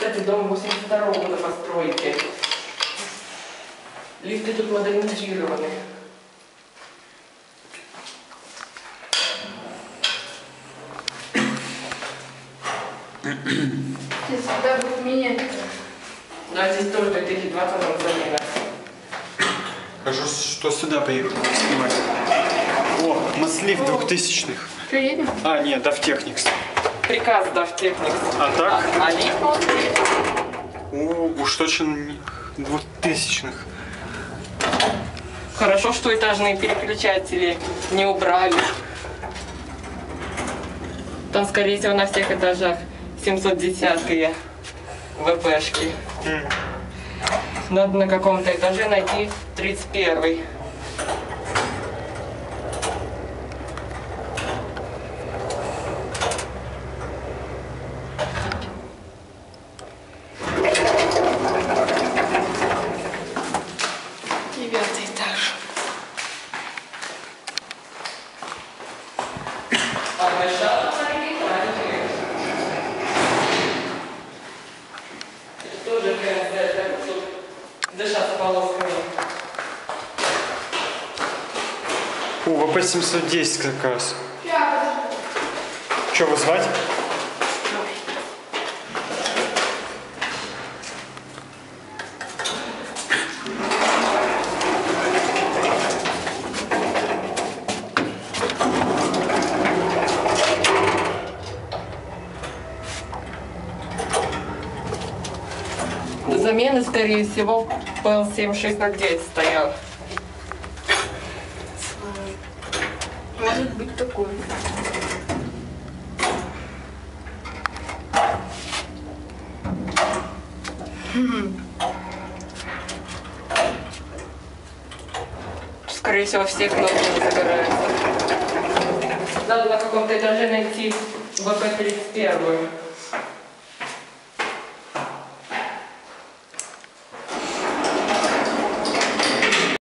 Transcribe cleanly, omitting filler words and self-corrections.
Кстати, дом 82-го года постройки. Лифты тут модернизированы. Здесь всегда будет менять. Да, здесь тоже 2020 замена. Хорошо, что сюда поехали снимать. О, маслив 2000-х. Что, едем? А, нет, Давтехникс. Приказ Давтехникс. А так? А лифт внутри? О, уж точно 2000-х. Хорошо, что этажные переключатели не убрали. Там, скорее всего, на всех этажах 710-е ВПшки. Надо на каком-то этаже найти 31-й. Девятый этаж. Тоже дышат полосками. О, ВП-710 как раз. Что, вызвать? До замены, скорее всего, ПЛ-7609 стоял. Может быть такой. Скорее всего, все кнопки не загораются. Надо на каком-то этаже найти ВП-31.